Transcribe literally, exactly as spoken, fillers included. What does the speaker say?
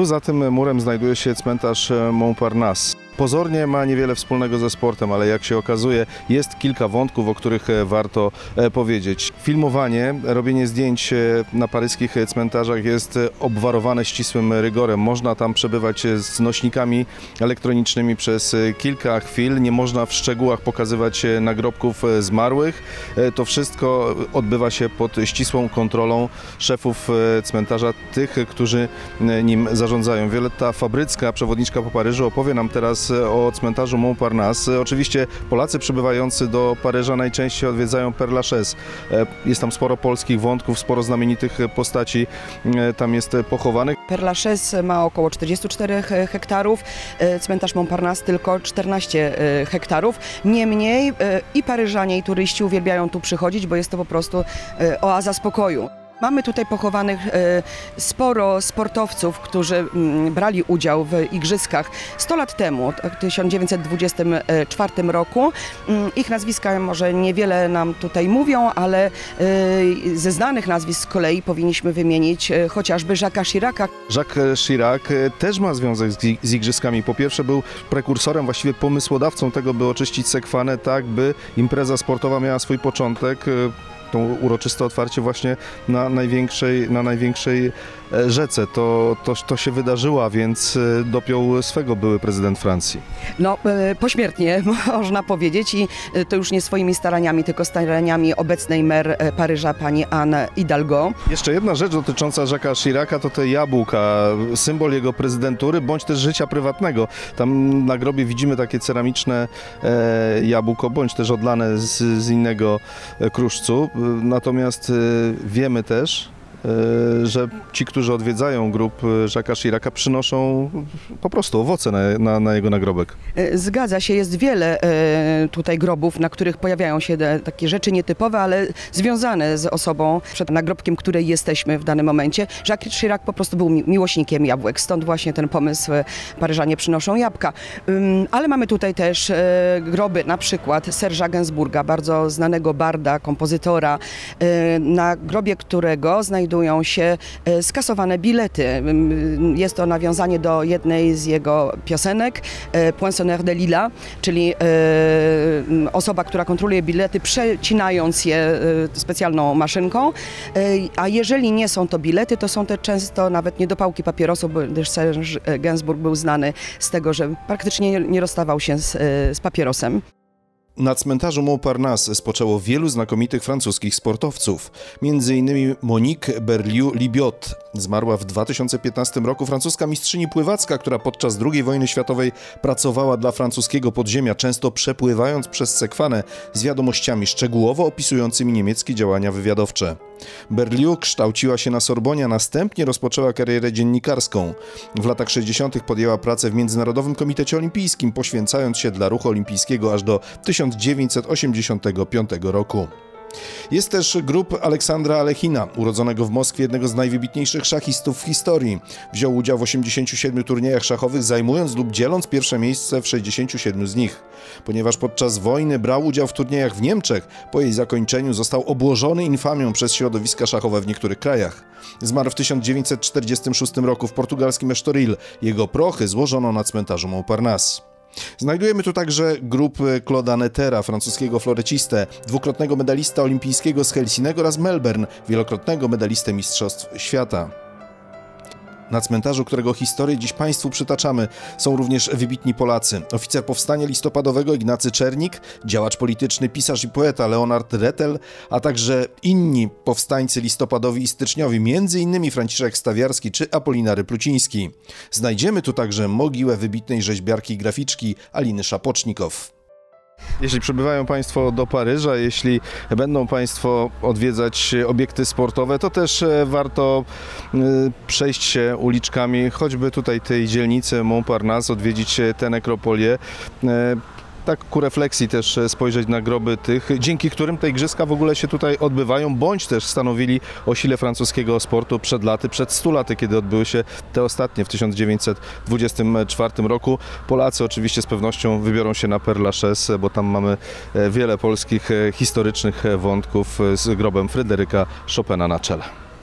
Tuż za tym murem znajduje się cmentarz Montparnasse. Pozornie ma niewiele wspólnego ze sportem, ale jak się okazuje, jest kilka wątków, o których warto powiedzieć. Filmowanie, robienie zdjęć na paryskich cmentarzach jest obwarowane ścisłym rygorem. Można tam przebywać z nośnikami elektronicznymi przez kilka chwil. Nie można w szczegółach pokazywać nagrobków zmarłych. To wszystko odbywa się pod ścisłą kontrolą szefów cmentarza, tych, którzy nim zarządzają. Violetta Fabrycka, przewodniczka po Paryżu, opowie nam teraz o cmentarzu Montparnasse. Oczywiście Polacy przybywający do Paryża najczęściej odwiedzają Père Lachaise. Jest tam sporo polskich wątków, sporo znamienitych postaci tam jest pochowanych. Père Lachaise ma około czterdzieści cztery hektarów, cmentarz Montparnasse tylko czternaście hektarów. Niemniej i Paryżanie, i turyści uwielbiają tu przychodzić, bo jest to po prostu oaza spokoju. Mamy tutaj pochowanych sporo sportowców, którzy brali udział w igrzyskach sto lat temu, w tysiąc dziewięćset dwudziestym czwartym roku. Ich nazwiska może niewiele nam tutaj mówią, ale ze znanych nazwisk z kolei powinniśmy wymienić chociażby Jacques'a Chiraca. Jacques Chirac też ma związek z igrzyskami. Po pierwsze był prekursorem, właściwie pomysłodawcą tego, by oczyścić Sekwanę tak, by impreza sportowa miała swój początek. To uroczyste otwarcie właśnie na największej, na największej rzece. To, to, to się wydarzyło, a więc dopiął swego były prezydent Francji. No, pośmiertnie można powiedzieć i to już nie swoimi staraniami, tylko staraniami obecnej mer Paryża, pani Anne Hidalgo. Jeszcze jedna rzecz dotycząca Jacques'a Chiraca to te jabłka, symbol jego prezydentury, bądź też życia prywatnego. Tam na grobie widzimy takie ceramiczne e, jabłko, bądź też odlane z, z innego kruszcu. Natomiast wiemy też, że ci, którzy odwiedzają grób Jacques'a Chiraca, przynoszą po prostu owoce na, na, na jego nagrobek. Zgadza się, jest wiele tutaj grobów, na których pojawiają się takie rzeczy nietypowe, ale związane z osobą, przed nagrobkiem której jesteśmy w danym momencie. Jacques Chirac po prostu był miłośnikiem jabłek, stąd właśnie ten pomysł Paryżanie przynoszą jabłka. Ale mamy tutaj też groby, na przykład Serge'a Gainsbourga, bardzo znanego barda, kompozytora, na grobie którego znajdują się skasowane bilety. Jest to nawiązanie do jednej z jego piosenek, Poinçonneur de Lilas, czyli osoba, która kontroluje bilety, przecinając je specjalną maszynką. A jeżeli nie są to bilety, to są to często nawet niedopałki papierosów, gdyż Serge Gainsbourg był znany z tego, że praktycznie nie rozstawał się z, z papierosem. Na cmentarzu Montparnasse spoczęło wielu znakomitych francuskich sportowców, między innymi Monique Berliot-Libiot. Zmarła w dwa tysiące piętnastym roku francuska mistrzyni pływacka, która podczas drugiej wojny światowej pracowała dla francuskiego podziemia, często przepływając przez Sekwanę z wiadomościami szczegółowo opisującymi niemieckie działania wywiadowcze. Berliot kształciła się na Sorbonie, a następnie rozpoczęła karierę dziennikarską. W latach sześćdziesiątych podjęła pracę w Międzynarodowym Komitecie Olimpijskim, poświęcając się dla ruchu olimpijskiego aż do tysiąc dziewięćset osiemdziesiątego piątego roku. Jest też grób Aleksandra Alechina, urodzonego w Moskwie, jednego z najwybitniejszych szachistów w historii. Wziął udział w osiemdziesięciu siedmiu turniejach szachowych, zajmując lub dzieląc pierwsze miejsce w sześćdziesięciu siedmiu z nich. Ponieważ podczas wojny brał udział w turniejach w Niemczech, po jej zakończeniu został obłożony infamią przez środowiska szachowe w niektórych krajach. Zmarł w tysiąc dziewięćset czterdziestym szóstym roku w portugalskim Estoril. Jego prochy złożono na cmentarzu Montparnasse. Znajdujemy tu także grób Claude'a Nettera, francuskiego florecistę, dwukrotnego medalista olimpijskiego z Helsinego oraz Melbourne, wielokrotnego medalistę Mistrzostw Świata. Na cmentarzu, którego historię dziś Państwu przytaczamy, są również wybitni Polacy. Oficer powstania listopadowego Ignacy Czernik, działacz polityczny, pisarz i poeta Leonard Rettel, a także inni powstańcy listopadowi i styczniowi, między innymi Franciszek Stawiarski czy Apolinary Pluciński. Znajdziemy tu także mogiłę wybitnej rzeźbiarki i graficzki Aliny Szapocznikow. Jeśli przybywają Państwo do Paryża, jeśli będą Państwo odwiedzać obiekty sportowe, to też warto przejść się uliczkami, choćby tutaj tej dzielnicy Montparnasse, odwiedzić tę nekropolię. Tak ku refleksji też spojrzeć na groby tych, dzięki którym te igrzyska w ogóle się tutaj odbywają, bądź też stanowili o sile francuskiego sportu przed laty, przed stu laty, kiedy odbyły się te ostatnie w tysiąc dziewięćset dwudziestym czwartym roku. Polacy oczywiście z pewnością wybiorą się na Père Lachaise, bo tam mamy wiele polskich historycznych wątków z grobem Fryderyka Chopina na czele.